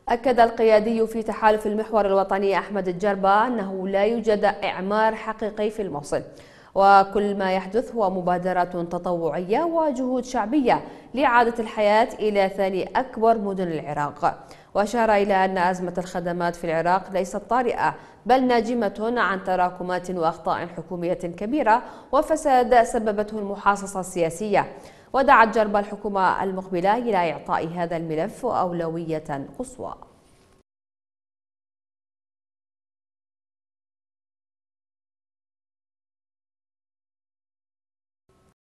أكد القيادي في تحالف المحور الوطني أحمد الجربة أنه لا يوجد إعمار حقيقي في الموصل، وكل ما يحدث هو مبادرات تطوعية وجهود شعبية لإعادة الحياة إلى ثاني أكبر مدن العراق. وأشار إلى أن أزمة الخدمات في العراق ليست طارئة، بل ناجمة عن تراكمات وأخطاء حكومية كبيرة وفساد سببته المحاصصة السياسية. ودعا الجربة الحكومة المقبلة إلى إعطاء هذا الملف أولوية قصوى.